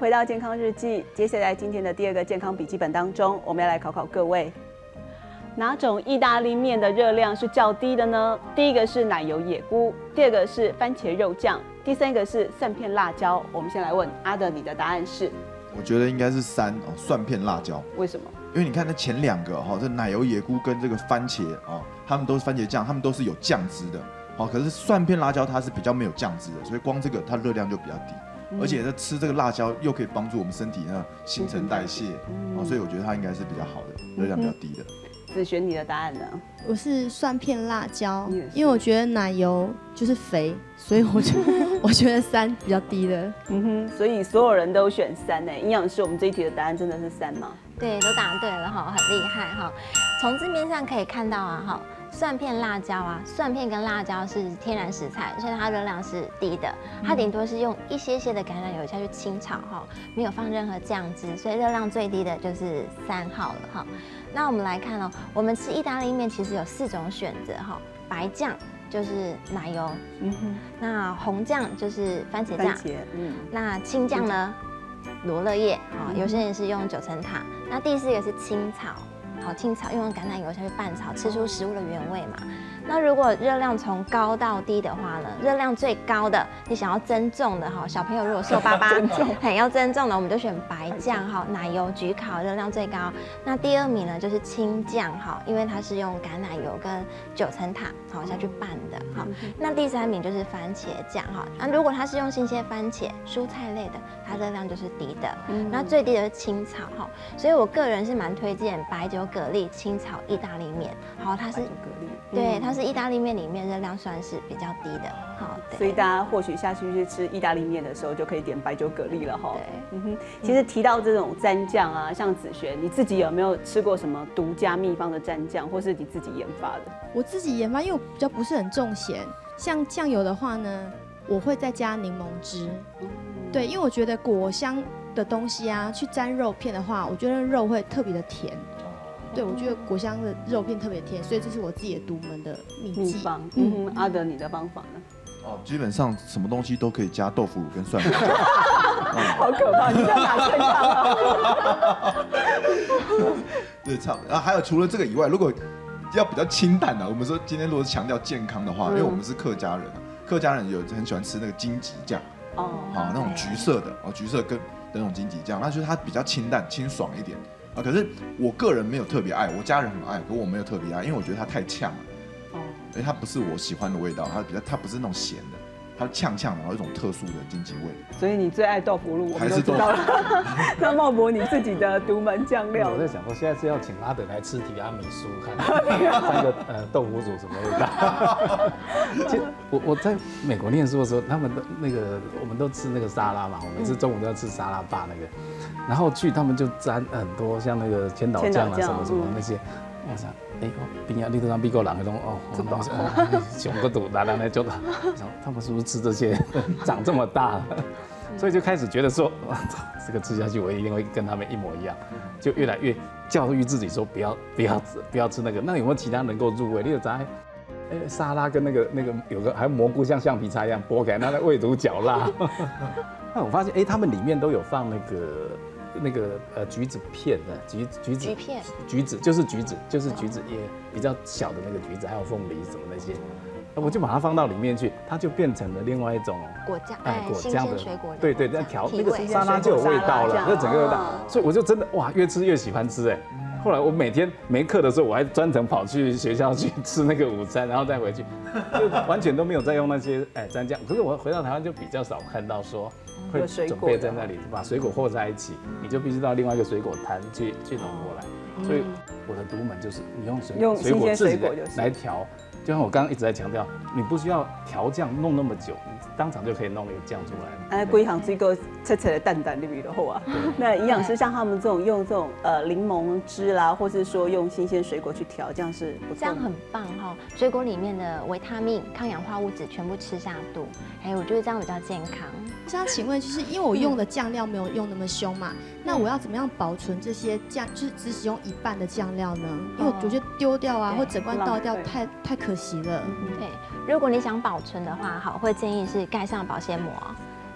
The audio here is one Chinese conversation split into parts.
回到健康日记，接下来今天的第2个健康笔记本当中，我们要来考考各位，哪种意大利面的热量是较低的呢？第一个是奶油野菇，第2个是番茄肉酱，第3个是蒜片辣椒。我们先来问阿德，你的答案是？ 我觉得应该是3哦，蒜片辣椒。 为什么？ 因为你看那前2个哈，这奶油野菇跟这个番茄哦，它们都是番茄酱，它们都是有酱汁的。好，可是蒜片辣椒它是比较没有酱汁的，所以光这个它热量就比较低。而且呢，吃这个辣椒又可以帮助我们身体呢新陈代谢，所以我觉得它应该是比较好的，热量比较低的。 子璇，你的答案呢？ 我是蒜片辣椒，因为我觉得奶油就是肥，所以我觉得3比较低的。 所以所有人都选3呢。营养师，我们这一题的答案真的是3吗？ 对，都答对了哈，很厉害哈。从字面上可以看到啊哈。蒜片、辣椒啊，蒜片跟辣椒是天然食材，所以它热量是低的。它顶多是用一些的橄榄油下去清炒哈，没有放任何酱汁，所以热量最低的就是3号了哈。那我们来看哦，我们吃意大利面其实有4种选择哈，白酱就是奶油，那红酱就是番茄酱，那青酱呢，罗勒叶啊，有些人是用9层塔，那第4个是清炒。好，清炒用橄榄油下去拌炒，吃出食物的原味嘛。那如果热量从高到低的话呢？热量最高的，你想要增重的哈，小朋友如果瘦巴巴，很要增重的，我们就选白酱哈，奶油焗烤热量最高。那第2名呢就是青酱哈，因为它是用橄榄油跟9层塔好下去拌的哈。那第3名就是番茄酱哈。那如果它是用新鲜番茄、蔬菜类的，它热量就是低的。那最低的是清炒哈，所以我个人是蛮推荐白酒蛤蜊清炒意大利面。好，它是对，它是意大利面里面热量算是比较低的，好， 所以大家或许下去吃意大利面的时候，就可以点白酒蛤蜊了哈。 对， 其实提到这种蘸酱啊，像子璇，你自己有没有吃过什么独家秘方的蘸酱，或是你自己研发的？ 我自己研发，因为我比较不是很重咸，像酱油的话呢，我会再加柠檬汁。对，因为我觉得果香的东西啊，去沾肉片的话，我觉得肉会特别的甜。对，我觉得果香的肉片特别甜，所以这是我自己的独门的秘方。 阿德，你的方法呢？ 基本上什么东西都可以加豆腐乳跟蒜蓉。 好可怕！你在哪健康啊？ 对，还有除了这个以外，如果要比较清淡的，我们说今天如果是强调健康的话，因为我们是客家人，客家人有很喜欢吃那个荆棘酱，好那种橘色的橘色跟那种荆棘酱，那就是它比较清淡清爽一点。可是我个人没有特别爱，我家人很爱，可我没有特别爱，因为我觉得它太呛了。因为它不是我喜欢的味道，它不是那种咸的，它呛呛的，然后一种特殊的荆棘味。 所以你最爱豆腐乳，我们还是都知道了。那茂博你自己的独门酱料， 我在想说，现在是要请阿德来吃提拉米苏，看那个豆腐乳什么味道。其实我在美国念书的时候，他们的那个我们都吃那个沙拉嘛，我们是中午都要吃沙拉吧那个，然后去他们就沾很多像那个千岛酱啊什么什么那些，我想。边啊，你都让美国人那种熊个肚来来就，他们是不是吃这些长这么大了？所以就开始觉得说，这个吃下去我一定会跟他们一模一样，就越来越教育自己说不要吃那个。那有没有其他能够入味？例如咱沙拉跟那个有个还有蘑菇像橡皮擦一样剥开，那味独嚼蜡。那我发现他们里面都有放那个橘子片的橘子就是橘子也比较小的那个橘子，还有凤梨什么那些，我就把它放到里面去，它就变成了另外一种果酱， 果酱的水果的， 对，那调那个沙拉就有味道了，那整个味道，所以我就真的哇，越吃越喜欢吃后来我每天没课的时候，我还专程跑去学校去吃那个午餐，然后再回去，就完全都没有再用那些蘸酱。可是我回到台湾就比较少看到说会准备在那里把水果和在一起，你就必须到另外一个水果摊去弄过来。所以我的独门就是你用水果自己来调。就像我刚刚一直在强调，你不需要调酱弄那么久，你当场就可以弄那个酱出来。 规行这个切切的淡淡的味的后啊。那营养师像他们这种用这种柠檬汁啦，或是说用新鲜水果去调，这样是不错。 这样很棒哈，水果里面的维他命、抗氧化物质全部吃下肚，我觉得这样比较健康。 想请问，就是因为我用的酱料没有用那么凶嘛，那我要怎么样保存这些酱，就是只使用一半的酱料呢？因为我觉得丢掉啊，或整罐倒掉太可惜了。 对，如果你想保存的话，好，会建议是盖上保鲜膜。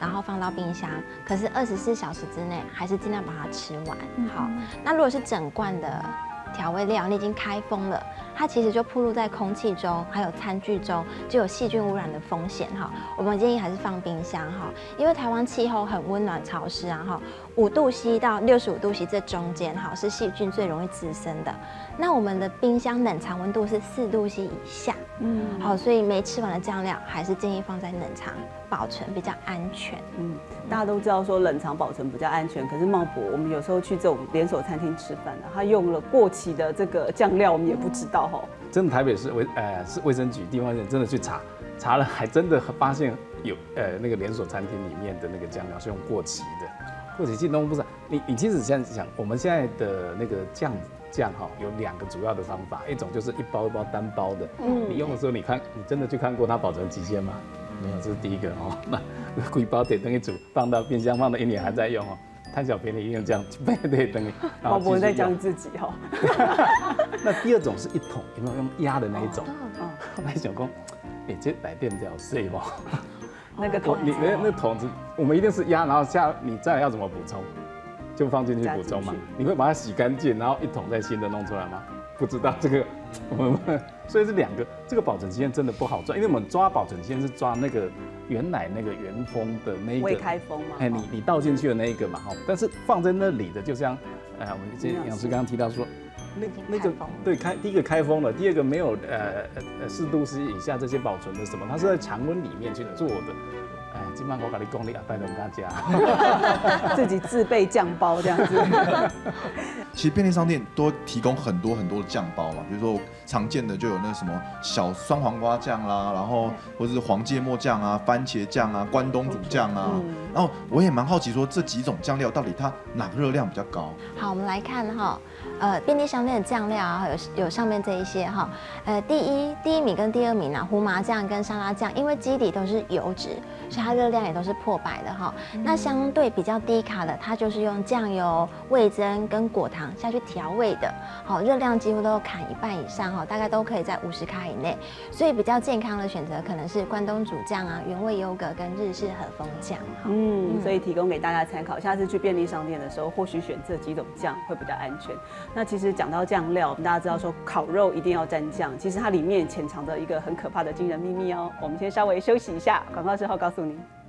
然后放到冰箱，可是24小时之内还是尽量把它吃完。好，那如果是整罐的调味料，你已经开封了，它其实就暴露在空气中，还有餐具中，就有细菌污染的风险哈。我们建议还是放冰箱哈，因为台湾气候很温暖潮湿啊哈，5度C 到65度C 这中间哈是细菌最容易滋生的。那我们的冰箱冷藏温度是4度C 以下，好，所以没吃完的酱料还是建议放在冷藏保存比较安全。 大家都知道说冷藏保存比较安全，可是茂博，我们有时候去这种连锁餐厅吃饭他用了过期的这个酱料，我们也不知道哈。 真的台北市卫生局地方卫生真的去查了，还真的发现有那个连锁餐厅里面的那个酱料是用过期的，过期都不是。你其实现在想，我们现在的那个酱哈有2个主要的方法，一种就是一包一包单包的，你用的时候你真的去看过它保存期限吗？没有，这是第一个哦。那规包点灯一煮，放到冰箱放了1年还在用哦，贪小便宜用这样背对灯。 茂博在讲自己哈。 那第2种是一桶，有没有用压的那一种？后来想说，这来电比较碎哦。 那个桶， 那桶子，我们一定是压，然后你再来要怎么补充？就放进去补充嘛。你会把它洗干净，然后一桶再新的弄出来吗？不知道这个，所以这2个这个保存期限真的不好抓，因为我们抓保存期限是抓那个原来那个原封的那一个未开封嘛， 你倒进去的那一个嘛，但是放在那里的，就像我们这杨师刚刚提到说，那个对第一个开封了，第2个没有4度C 以下这些保存的什么，它是在常温里面去做的。今晚我跟你讲，你阿拜都不敢加， 自己自备酱包这样子。 其实便利商店都提供很多很多的酱包嘛，比如说常见的就有那什么小酸黄瓜酱啦，然后或者是黄芥末酱啊、番茄酱啊、关东煮酱啊。然后我也蛮好奇说，这几种酱料到底它哪个热量比较高？ 好，我们来看哈，便利商店的酱料啊，有上面这一些哈，第一名跟第2名啊，胡麻酱跟沙拉酱，因为基底都是油脂，所以它热量也都是破100的哈。那相对比较低卡的，它就是用酱油、味噌跟果糖下去调味的，好，热量几乎都砍1半以上哈，大概都可以在50卡以内。所以比较健康的选择可能是关东煮酱啊、原味优格跟日式和风酱。 所以提供给大家参考，下次去便利商店的时候，或许选这几种酱会比较安全。那其实讲到酱料，大家知道说烤肉一定要沾酱，其实它里面潜藏着一个很可怕的惊人秘密哦。我们先稍微休息一下，广告之后告诉您。